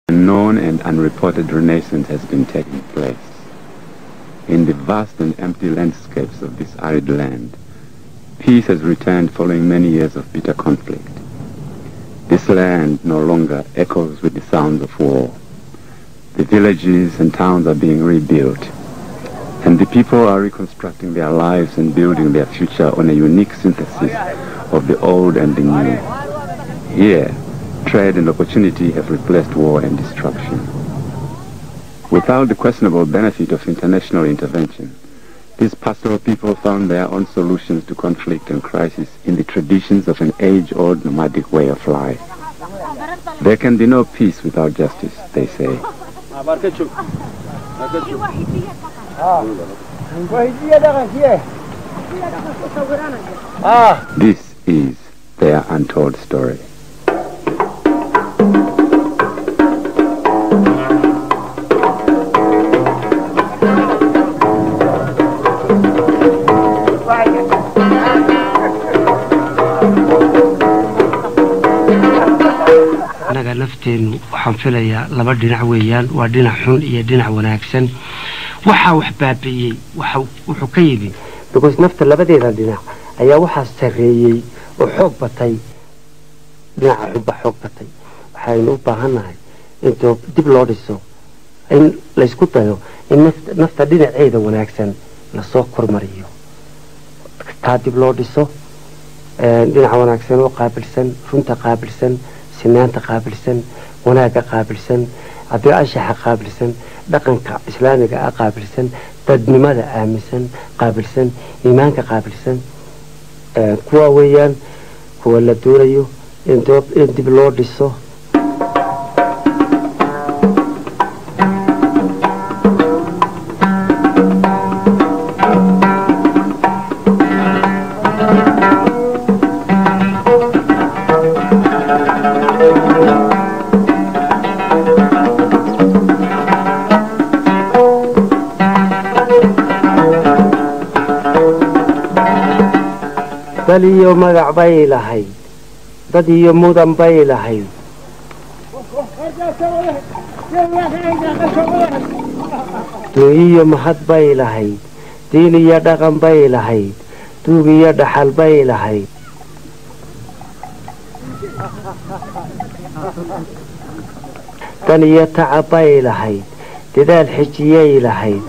unknown and unreported renaissance has been taking place. In the vast and empty landscapes of this arid land, peace has returned following many years of bitter conflict. This land no longer echoes with the sounds of war. The villages and towns are being rebuilt, and the people are reconstructing their lives and building their future on a unique synthesis of the old and the new. Here, trade and opportunity have replaced war and destruction. Without the questionable benefit of international intervention, these pastoral people found their own solutions to conflict and crisis in the traditions of an age-old nomadic way of life. There can be no peace without justice, they say. This is their untold story. anaga lafteenu waxaan filayaa laba dhinac weeyaan waa dhinac xun iyo dhinac wanaagsan waxa wax baabiyay wuxuu ka yimi because nafta labadeeda dhinac ayaa waxa sareeyay oo xoog batay dhinaca xubba xoog batay waxaynu u baahanahay in dib loo dhiso in la isku dayo in nafta dhinaceeda wanaagsan la soo kormariyo ka dib loo dhiso dhinaca wanaagsan oo qaabilsan runta qaabilsan sinaanta qaabilsan wanaaga qaabilsan adeeashaha qaabilsan dhaqanka islaamiga ah qaabilsan dadnimada aaminsan qaabilsan iimaanka qaabilsan kuwa weeyaan kuwa la doonayo in dib loo dhiso daliyo magac bay lahayd dad iyo mudan bay lahayd duuyo mahad bay lahayd diin iyo dhaqan bay lahayd duug iyo dhaxal bay lahayd dan iyo tacab bay lahayd dadaal xijiyay lahayd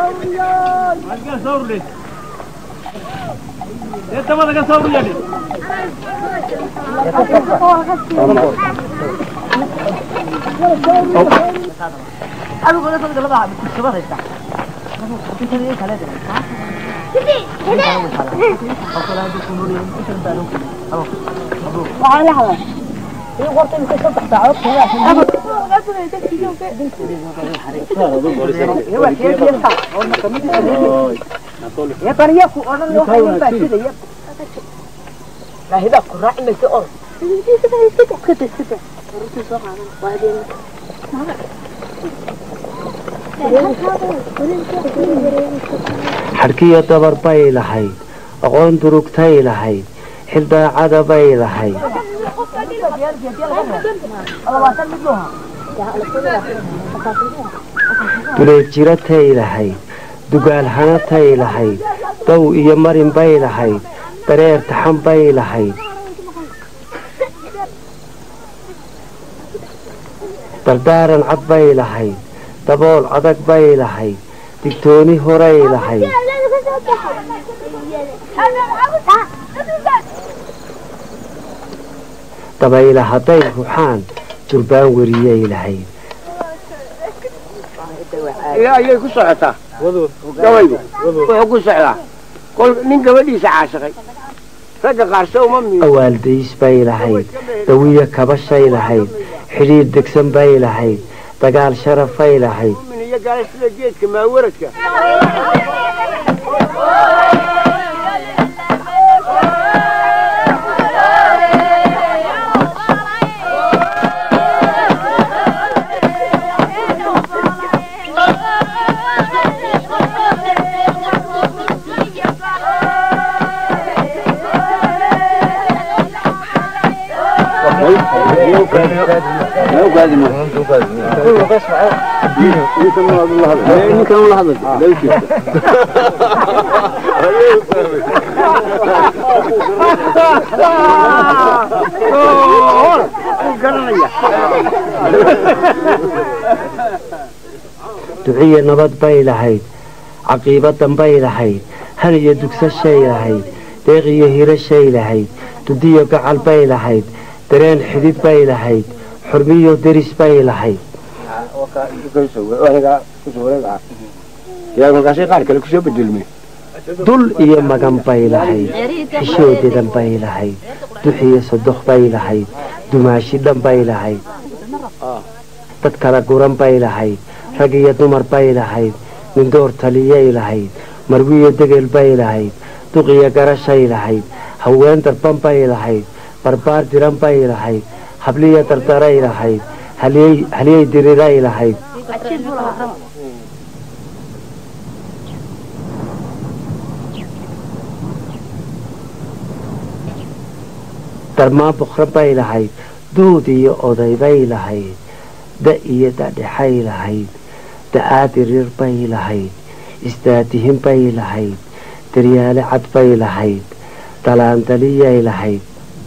يا طريقك وانا لو هينفع كده يا لا هدا قراء ما تقول كده كده رحت سوق انا وبعدين حركيه دبر باي لحي اقون درugtay lahayd xilda cada bay lahayd duleed jiratay lahayd dugaal hanatay lahayd daw iyo marin bay lahayd dareer taxan bay lahayd dardaaran cad bay lahayd dabool adag bay lahayd digtooni horay lahayd dabayla hadday ruuxaan durbaan weriyay lahayd يا يكون صعتا قوي وحكون صعتا كل من قبلي سعاشقي فجأة قارسوا ممي أول ديس باي لحيد دوية كبشاي لحيد حرير دكسن باي لحيد دقال شرف باي لحيد من هي قالت لجيت كما ورثك No, duciye nabad bay lahayd caqiibadan bay lahayd hal iyo dugsashay lahayd deeq iyo hirashay lahayd dudiyo gacal bay lahayd dareen xidid bay lahayd xurmiyo deris bay lahayd dul iyo magan bay lahayd xishoodedan bay lahayd duxiyo sodoq bay lahayd dumaashi dhan bay lahayd dad kala guran bay lahayd rag iyo dumar bay lahayd nindoor taliyay lahayd marwiyo degel bay lahayd duq iyo garashay lahayd haween darban bay lahayd barbaar diran bay lahayd habliyo dardaray lahayd haliyey diriray lahayd darmaan boqran bay lahayd duud iyo oday bay lahayd da iyo dadhexay lahayd da-aadirir bay lahayd isdaadihin bay lahayd daryaale cad bay lahayd dalaandaliyay lahayd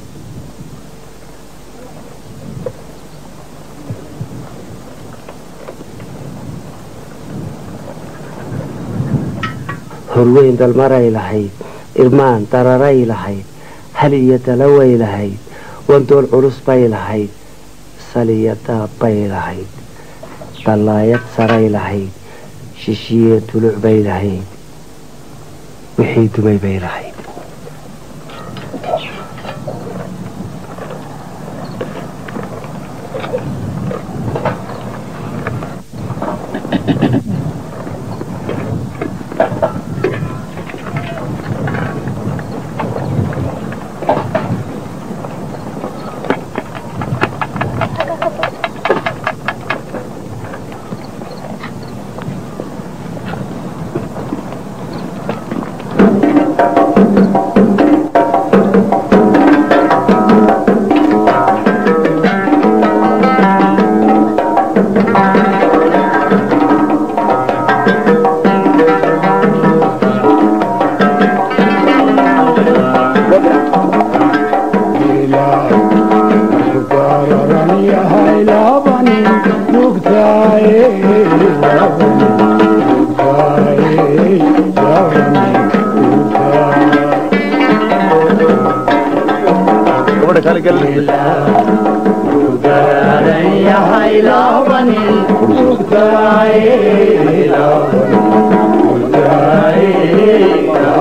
horweyn dalmaray lahayd irmaan dararay lahayd hal iyo dalaway lahayd wandool culus bay lahayd saliyo daab bay lahayd dallaayad saray lahayd shishiye duluc bay lahayd wixii dumay bay lahayd Gobadha